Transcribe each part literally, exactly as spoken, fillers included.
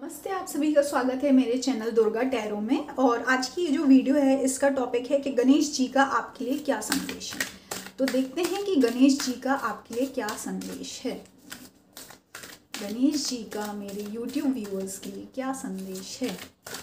नमस्ते, आप सभी का स्वागत है मेरे चैनल दुर्गा टैरो में। और आज की ये जो वीडियो है इसका टॉपिक है कि गणेश जी का आपके लिए क्या संदेश है। तो देखते हैं कि गणेश जी का आपके लिए क्या संदेश है। गणेश जी का मेरे यूट्यूब व्यूअर्स के लिए क्या संदेश है।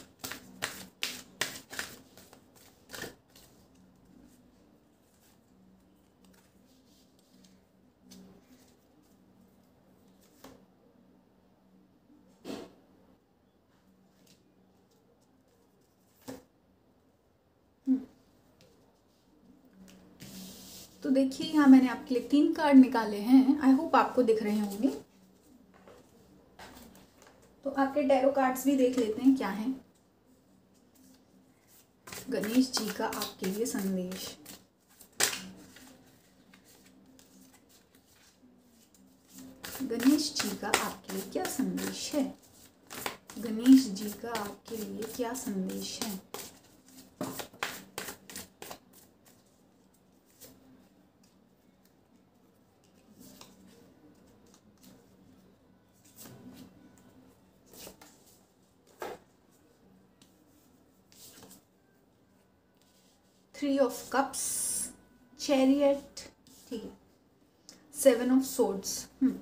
तो देखिए, यहाँ मैंने आपके लिए तीन कार्ड निकाले हैं। आई होप आपको दिख रहे होंगे। तो आपके टैरो कार्ड्स भी देख लेते हैं क्या है गणेश जी का आपके लिए संदेश। गणेश जी का आपके लिए क्या संदेश है। गणेश जी का आपके लिए क्या संदेश है। थ्री ऑफ कप्स, चैरियट, ठीक है, सेवन ऑफ सोर्ड्स। हम्म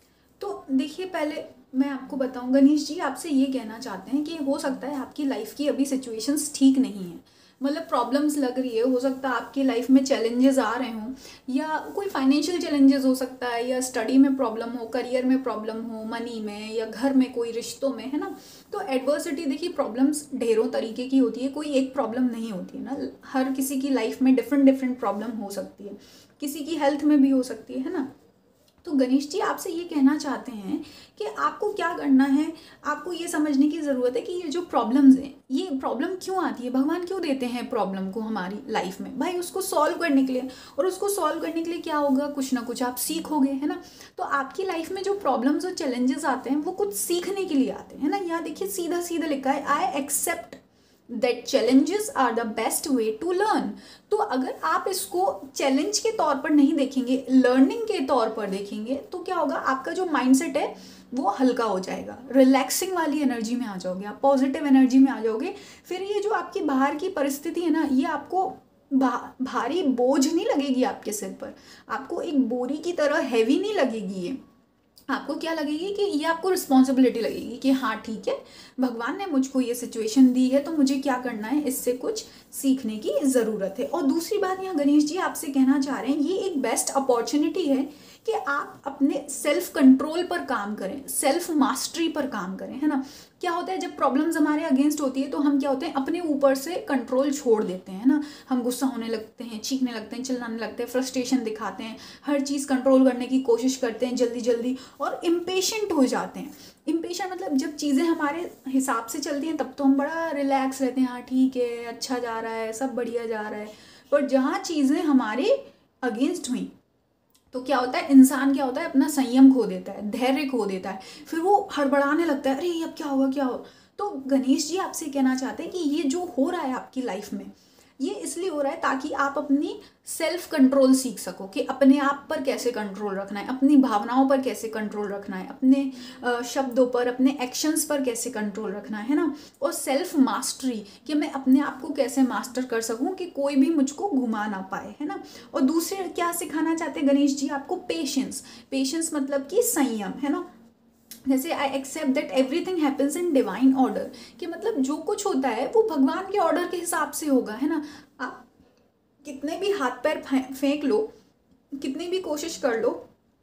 तो देखिए, पहले मैं आपको बताऊं, गणेश जी आपसे ये कहना चाहते हैं कि हो सकता है आपकी लाइफ की अभी सिचुएशंस ठीक नहीं है, मतलब प्रॉब्लम्स लग रही है। हो सकता है आपकी लाइफ में चैलेंजेस आ रहे हों, या कोई फाइनेंशियल चैलेंजेस हो सकता है, या स्टडी में प्रॉब्लम हो, करियर में प्रॉब्लम हो, मनी में, या घर में कोई रिश्तों में, है ना। तो एडवर्सिटी, देखिए, प्रॉब्लम्स ढेरों तरीके की होती है, कोई एक प्रॉब्लम नहीं होती है ना। हर किसी की लाइफ में डिफरेंट डिफरेंट प्रॉब्लम हो सकती है, किसी की हेल्थ में भी हो सकती है है ना। तो गणेश जी आपसे ये कहना चाहते हैं कि आपको क्या करना है। आपको ये समझने की ज़रूरत है कि ये जो प्रॉब्लम्स हैं, ये प्रॉब्लम क्यों आती है, भगवान क्यों देते हैं प्रॉब्लम को हमारी लाइफ में, भाई उसको सॉल्व करने के लिए। और उसको सॉल्व करने के लिए क्या होगा, कुछ ना कुछ आप सीखोगे, है ना। तो आपकी लाइफ में जो प्रॉब्लम्स और चैलेंजेस आते हैं वो कुछ सीखने के लिए आते हैं, है ना। यहाँ देखिए, सीधा सीधा लिखा है, I accept that challenges are the best way to learn. तो अगर आप इसको चैलेंज के तौर पर नहीं देखेंगे, लर्निंग के तौर पर देखेंगे, तो क्या होगा, आपका जो माइंडसेट है वो हल्का हो जाएगा, रिलैक्सिंग वाली एनर्जी में आ जाओगे, आप पॉजिटिव एनर्जी में आ जाओगे। फिर ये जो आपकी बाहर की परिस्थिति है ना, ये आपको भा, भारी बोझ नहीं लगेगी आपके सिर पर, आपको एक बोरी की तरह हैवी नहीं लगेगी। ये आपको क्या लगेगी कि ये आपको रिस्पॉन्सिबिलिटी लगेगी कि हाँ ठीक है, भगवान ने मुझको ये सिचुएशन दी है तो मुझे क्या करना है, इससे कुछ सीखने की ज़रूरत है। और दूसरी बात, यहाँ गणेश जी आपसे कहना चाह रहे हैं, ये एक बेस्ट अपॉर्चुनिटी है कि आप अपने सेल्फ कंट्रोल पर काम करें, सेल्फ मास्टरी पर काम करें, है ना। क्या होता है, जब प्रॉब्लम्स हमारे अगेंस्ट होती है तो हम क्या होते हैं, अपने ऊपर से कंट्रोल छोड़ देते हैं ना। हम गुस्सा होने लगते हैं, चीखने लगते हैं, चिल्लाने लगते हैं, फ्रस्ट्रेशन दिखाते हैं, हर चीज़ कंट्रोल करने की कोशिश करते हैं जल्दी जल्दी, और इम्पेशेंट हो जाते हैं। इम्पेशेंट मतलब जब चीज़ें हमारे हिसाब से चलती हैं तब तो हम बड़ा रिलैक्स रहते हैं, हाँ ठीक है, अच्छा जा रहा है, सब बढ़िया जा रहा है। पर जहाँ चीज़ें हमारे अगेंस्ट हुई तो क्या होता है, इंसान क्या होता है, अपना संयम खो देता है, धैर्य खो देता है, फिर वो हड़बड़ाने लगता है, अरे अब क्या होगा क्या हो। तो गणेश जी आपसे कहना चाहते हैं कि ये जो हो रहा है आपकी लाइफ में, ये इसलिए हो रहा है ताकि आप अपनी सेल्फ कंट्रोल सीख सको, कि अपने आप पर कैसे कंट्रोल रखना है, अपनी भावनाओं पर कैसे कंट्रोल रखना है, अपने शब्दों पर, अपने एक्शंस पर कैसे कंट्रोल रखना है ना। और सेल्फ मास्टरी, कि मैं अपने आप को कैसे मास्टर कर सकूं कि कोई भी मुझको घुमा ना पाए, है ना। और दूसरे क्या सिखाना चाहते हैं गणेश जी आपको, पेशेंस। पेशेंस मतलब कि संयम, है ना। जैसे I accept that everything happens in divine order, कि मतलब जो कुछ होता है वो भगवान के ऑर्डर के हिसाब से होगा, है ना। आप कितने भी हाथ पैर फेंक लो, कितनी भी कोशिश कर लो,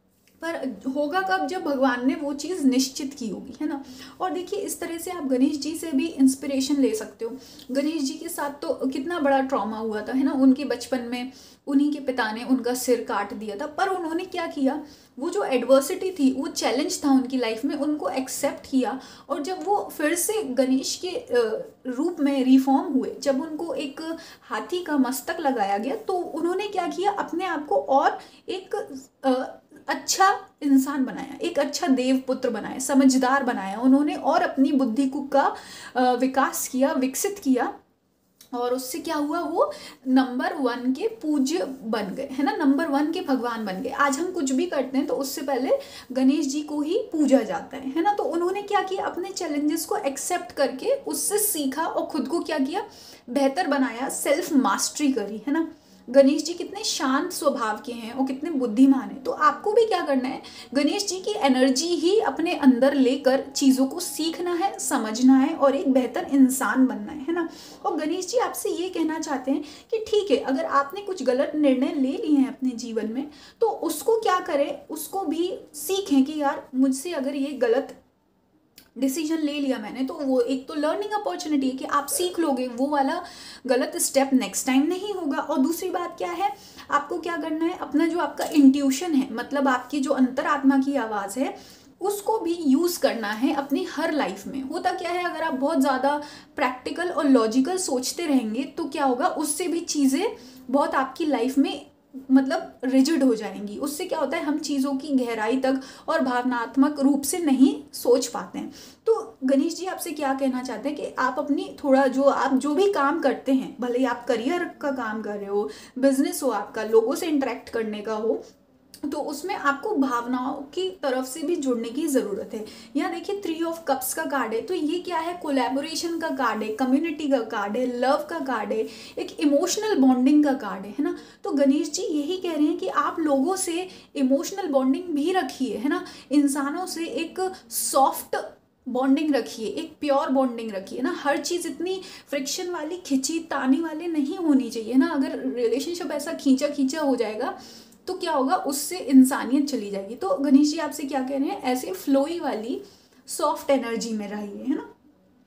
पर होगा कब, जब भगवान ने वो चीज़ निश्चित की होगी, है ना। और देखिए, इस तरह से आप गणेश जी से भी इंस्पिरेशन ले सकते हो। गणेश जी के साथ तो कितना बड़ा ट्रॉमा हुआ था, है ना। उनके बचपन में उन्हीं के पिता ने उनका सिर काट दिया था, पर उन्होंने क्या किया, वो जो एडवर्सिटी थी, वो चैलेंज था उनकी लाइफ में, उनको एक्सेप्ट किया। और जब वो फिर से गणेश के रूप में रिफॉर्म हुए, जब उनको एक हाथी का मस्तक लगाया गया, तो उन्होंने क्या किया, अपने आप को और एक अच्छा इंसान बनाया, एक अच्छा देव पुत्र बनाया, समझदार बनाया उन्होंने, और अपनी बुद्धि को का विकास किया, विकसित किया। और उससे क्या हुआ, वो नंबर वन के पूज्य बन गए, है ना, नंबर वन के भगवान बन गए। आज हम कुछ भी करते हैं तो उससे पहले गणेश जी को ही पूजा जाता है है ना। तो उन्होंने क्या किया, अपने चैलेंजेस को एक्सेप्ट करके उससे सीखा और खुद को क्या किया, बेहतर बनाया, सेल्फ मास्टरी करी, है ना। गणेश जी कितने शांत स्वभाव के हैं और कितने बुद्धिमान हैं। तो आपको भी क्या करना है, गणेश जी की एनर्जी ही अपने अंदर लेकर चीज़ों को सीखना है, समझना है और एक बेहतर इंसान बनना है है ना। और गणेश जी आपसे ये कहना चाहते हैं कि ठीक है, अगर आपने कुछ गलत निर्णय ले लिए हैं अपने जीवन में तो उसको क्या करें, उसको भी सीखें कि यार मुझसे अगर ये गलत डिसीजन ले लिया मैंने तो वो एक तो लर्निंग अपॉर्चुनिटी है कि आप सीख लोगे, वो वाला गलत स्टेप नेक्स्ट टाइम नहीं होगा। और दूसरी बात क्या है, आपको क्या करना है, अपना जो आपका इंट्यूशन है, मतलब आपकी जो अंतरात्मा की आवाज़ है, उसको भी यूज़ करना है अपनी हर लाइफ में। होता क्या है, अगर आप बहुत ज़्यादा प्रैक्टिकल और लॉजिकल सोचते रहेंगे तो क्या होगा, उससे भी चीज़ें बहुत आपकी लाइफ में मतलब रिजिड हो जाएंगी। उससे क्या होता है, हम चीज़ों की गहराई तक और भावनात्मक रूप से नहीं सोच पाते हैं। तो गणेश जी आपसे क्या कहना चाहते हैं कि आप अपनी थोड़ा जो आप जो भी काम करते हैं, भले ही आप करियर का काम कर रहे हो, बिजनेस हो आपका, लोगों से इंटरेक्ट करने का हो, तो उसमें आपको भावनाओं की तरफ से भी जुड़ने की ज़रूरत है। यहाँ देखिए थ्री ऑफ कप्स का कार्ड है, तो ये क्या है, कोलैबोरेशन का कार्ड है, कम्युनिटी का कार्ड है, लव का कार्ड है, एक इमोशनल बॉन्डिंग का कार्ड है है ना। तो गणेश जी यही कह रहे हैं कि आप लोगों से इमोशनल बॉन्डिंग भी रखिए, है ना, इंसानों से एक सॉफ्ट बॉन्डिंग रखिए, एक प्योर बॉन्डिंग रखिए ना। हर चीज़ इतनी फ्रिक्शन वाली, खिंची तानी वाली नहीं होनी चाहिए ना। अगर रिलेशनशिप ऐसा खींचा खींचा हो जाएगा तो क्या होगा, उससे इंसानियत चली जाएगी। तो गणेश जी आपसे क्या कह रहे हैं, ऐसे फ्लोई वाली सॉफ्ट एनर्जी में रहिए, है ना।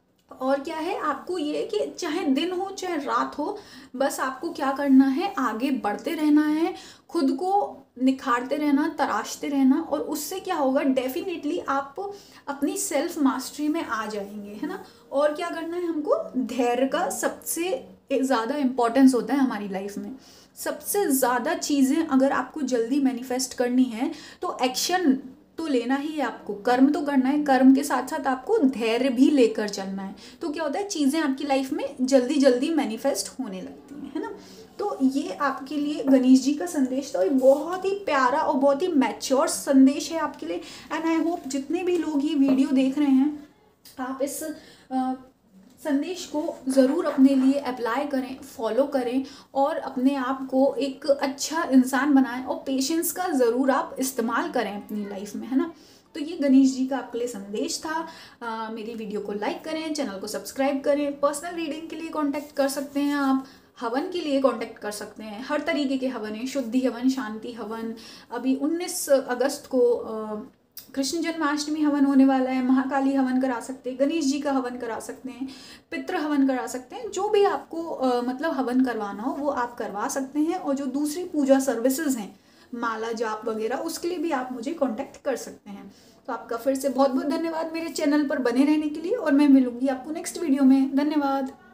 और क्या है, आपको ये कि चाहे दिन हो चाहे रात हो, बस आपको क्या करना है, आगे बढ़ते रहना है, खुद को निखारते रहना, तराशते रहना, और उससे क्या होगा, डेफिनेटली आप अपनी सेल्फ मास्टरी में आ जाएंगे, है ना। और क्या करना है, हमको धैर्य का सबसे ज़्यादा इम्पोर्टेंस होता है हमारी लाइफ में। सबसे ज़्यादा चीज़ें अगर आपको जल्दी मैनिफेस्ट करनी है तो एक्शन तो लेना ही है, आपको कर्म तो करना है, कर्म के साथ साथ आपको धैर्य भी लेकर चलना है। तो क्या होता है, चीज़ें आपकी लाइफ में जल्दी जल्दी मैनिफेस्ट होने लगती हैं, है ना। तो ये आपके लिए गणेश जी का संदेश था, बहुत ही प्यारा और बहुत ही मैच्योर संदेश है आपके लिए। एंड आई होप जितने भी लोग ये वीडियो देख रहे हैं, आप इस आ, संदेश को ज़रूर अपने लिए अप्लाई करें, फॉलो करें और अपने आप को एक अच्छा इंसान बनाएं, और पेशेंस का ज़रूर आप इस्तेमाल करें अपनी लाइफ में, है ना। तो ये गणेश जी का आपके लिए संदेश था। आ, मेरी वीडियो को लाइक करें, चैनल को सब्सक्राइब करें। पर्सनल रीडिंग के लिए कांटेक्ट कर सकते हैं आप, हवन के लिए कांटेक्ट कर सकते हैं। हर तरीके के हवन है, शुद्धि हवन, शांति हवन। अभी उन्नीस अगस्त को आ, कृष्ण जन्माष्टमी हवन होने वाला है, महाकाली हवन करा सकते हैं, गणेश जी का हवन करा सकते हैं, पितृ हवन करा सकते हैं। जो भी आपको आ, मतलब हवन करवाना हो वो आप करवा सकते हैं। और जो दूसरी पूजा सर्विसेज हैं, माला जाप वगैरह, उसके लिए भी आप मुझे कांटेक्ट कर सकते हैं। तो आपका फिर से बहुत बहुत धन्यवाद मेरे चैनल पर बने रहने के लिए, और मैं मिलूंगी आपको नेक्स्ट वीडियो में। धन्यवाद।